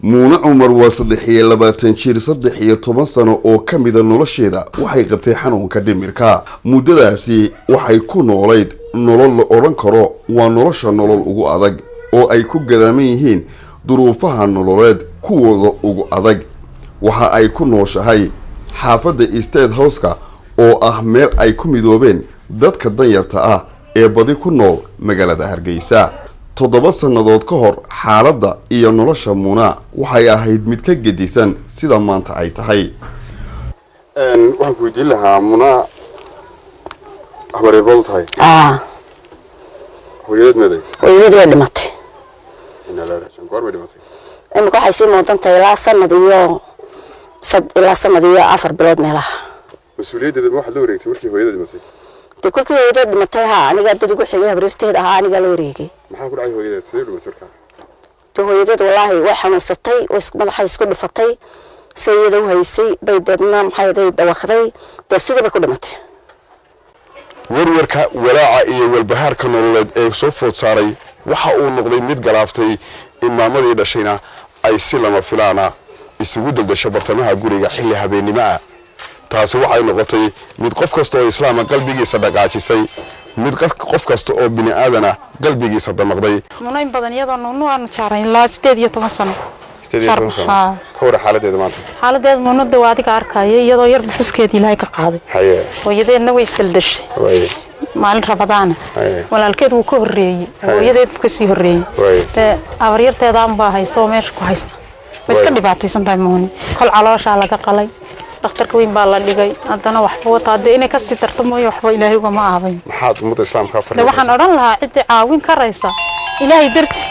muuna cumar waa 23 jir 13 sano oo kamida nolosheeda waxay qabtay xanuunka dhimirka muddadaasi waxay ku noolayd nolol la oran karo waa nolosha nolol ugu adag oo ay ku gadaaman yihiin duruufaha nololeed kuwooda ugu adag waxa ay ku nooshahay xaafadda State House-ka oo ah meel ay ku midoobeen dadka danyarta ah ee badi ku nool magaalada Hargeysa 7 sanadood ka hor xaaladda iyo nolosha Muuna waxay ahayd mid ka gedisan sida maanta ay tahay waxaan ku weydiin lahaa Muuna habareebad tahay hooyad maday way dhimatay ina la raashin goor bay dhimatay imika waxay sii muuqantay ilaa sanad iyo 4 bilood meelaha mas'uuliyadda waxa loo wareegtay markii hooyada dhimatay kulkii hooyada dhimatay aniga dad ugu xigay habareerteed aniga la wareegay maxaa ku dhacay hooyada sidee dhimatay hooyada wallahi way xanuunsatay madaxa isku dhifatay sayida u haysay bay dadna maxay dawaqday sidii bay ku dhimatay warwarka walaaca iyo walbahaarka nololeed ee soo food saaray waxa uu noqday mid galaaftay imaamadii dhashayna ay si lama filaana isugu daldasho bartamaha guriga xilli habeenimo ah taasi waxay noqotay mid qof kasta oo islaam qalbigiisa dhaqaajisay mid qof kasta oo bini aadana qalbigiisa damaqday munayn badan iyadoo nuunu aan jaaray ilaa 18 sano ka war xaaladeeda maanta xaaladeeda muunada waa adiga arkay iyadoo yar buskeed ilaahay ka qaaday hooyadeedna way isdaldashay maalin rabadaan walaalkeed uu ka horeeyay hooyadeed ka sii horeeyay abaryarteeda aan baa hayso meesha ku haysta iska dhibaataysan tahay muuni kol caloosha laga qalay dhakhtarka weyn baa la dhigay haddana waxba wataade inay ka sii darto mooyo waxba ilaahay uga ma ahayn maxaad umada islaamka fariin waxaan oran lahaa cid caawin karaysa ilaahay darti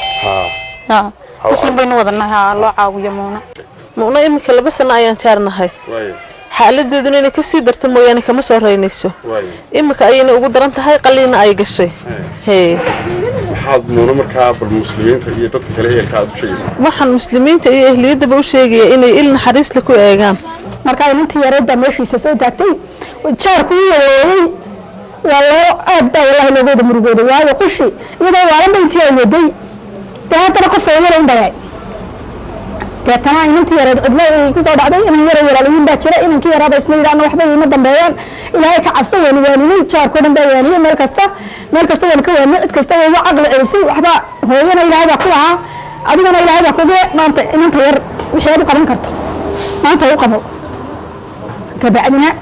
muslim baynu wadanahay loo caawiyo muuna imika 2 sano ayaan taarnahay xaaladeeduna inay ka sii darto mooyane kama soo reynayso imika ayna ugu daran tahay qaliina ay gashay maxaad muuna markaa bal muslimiinta iyo dadka kale ehelka aad u sheegaysaa waxaan muslimiinta iyo ehliyadaba u sheegaya inay il naxariis la ku eegaan marka intii yareeda meeshiisa soo taagtay jaarku yeeyay walaa aad wallahi looga murugooday waayo qishi iyadoo waalaba intii ay waday taatana qof weerar indhay taatana intii yareed cidla ay ku soo dhacday in yar walaaliin baa jira in kii yaraada isla yiraahdo waxba ima dambeeyaan ilaahay ka cabsan waaniyay jaarku dhan baa waaniyay meel kasta waan ka waaniyay cid kasta oo aqal ceysay waxba hooyana ilaahay baa ku lahaa adigana ilaahay baa kugu maanta inta yar wixii aad qaban karto maanta u qabo kabacdina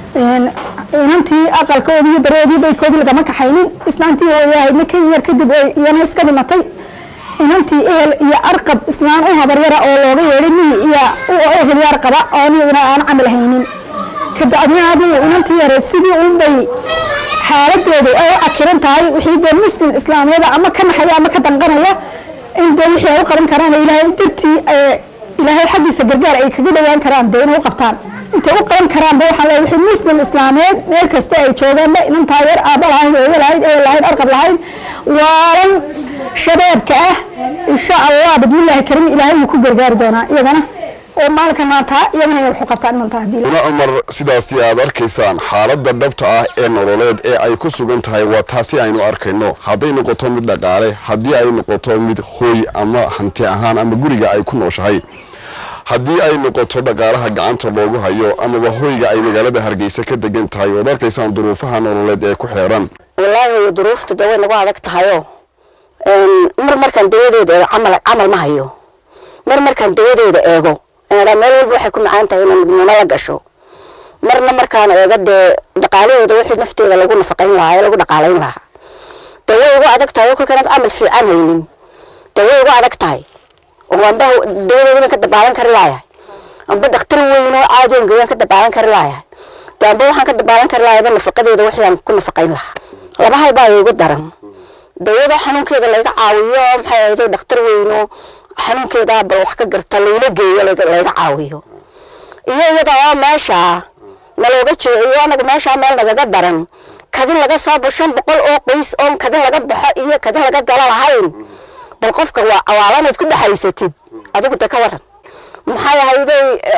inantii aqalkoodii bareedii baydkoodii lagama kaxaynin islaantii hooyahaydna ka yar kadib iyana iska dhimatay inantii ehel iyo arqab islaan u habaryara oo looga yeedhay iyo ehel yar qaba oo niyadna aan camal haynin kabacdina aduu inantii yareed sidii u bay xaaladeedu ay akiran tahay wixii muslim islaamiyada ama ka naxaya ama ka danqanaya in wixii ay qaban karaan ilaahay dirtii ilaahay xaqiisa gargaar ay kaga dhawaan karaan deena u qabtaan inta u qaban karaan waxa la wixii muslim islaameed meel kasta ay joogaan in taageer aaba lahayn oo lahayn ee lahayn arqab lahayn waalan shabaabka ah insha Allah bidilaahi karim ilaahay ku gargaar doona iyagana oo maalka maanta iyagana wax qabtaan maanta hadii Umar sidaas aad arkaysaan xaaladda dhabta ah ee nololeed ee ay ku sugan tahay waa taasi aynu arkayno haday noqoto mid dhaqaale hadii ay noqoto mid hooy ama hanti ahaan ama guriga ay ku nooshahay hadii ay noqoto dhaqaalaha gacanta loogu hayo ama hooyga ay magaalada Hargeysa ka degan tahay oo arkaysaan duruufaha nololeed ee ku xeeran wallahi duruufta dawa nagu adag tahayo markan dawadeeda amal ma hayo markan dawadeeda eego ana meel walba waxay ku macaan tahay in midnimo la gasho markaan eego dhaqaalaheeda wixii nafteeda lagu nafaqayn lahaa lagu dhaqaalayn lahaa dawa ugu adag tahay kulkan amal fiican haynin dawa ugu adag tahay oo amba dawadeeda ka dabaalan kar lahayd amba dhakhtar weyn oo caadi ah gaan ka dabaalan kar lahayd taamba waxaan ka dabaalan kar lahayd nafaqadeeda wixii aan ku nafaqayn lahaa laba hal baa igu daran dawada xanuunkeeda laga caawiyo maxay ahayd dhakhtar weyn oo xanuunkeeda bal wax ka garta leeyla geeyo laga caawiyo iyada meesha malooga jeeyo anaga meesha meel naga daran kadin laga soo baxo 500 oo qoys oo kadin laga baxo iyo kadin laga gala lahayn bal qofka waa awaalanad ku dhaxaysatid adigu ta ka waran maxay ahayd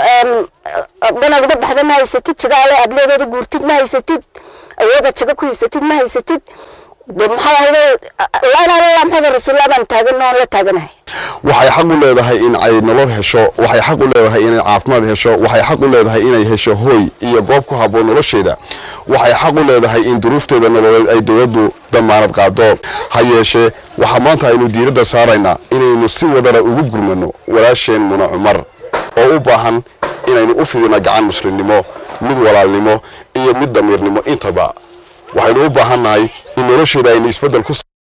banad uga baxda ma haysatid jigaale aad leedahay guurtid ma haysatid awooda jiga ku iibsatid ma haysatid de maxay ahayd la ilaha illa maxamed rasuulullah baan taaganoo la taaganahay waxay xaq u leedahay in ay nolol hesho waxay xaq u leedahay in ay caafimaad hesho waxay xaq u leedahay in ay hesho hooy iyo goob ku habboon nolosheeda waxay xaq u leedahay in duruufteeda nololeed ay dawladdu damaanad qaado ha yeeshee waxa maanta aynu diiradda saaraynaa inaynu si wadara ugu gurmano walaasheen Muna Cumar oo u baahan inaynu u fidino gacan muslimnimo mid walaalnimo iyo mid damiirnimo intaba waxaynu u baahannahay in nolosheeda aynu isbedel ku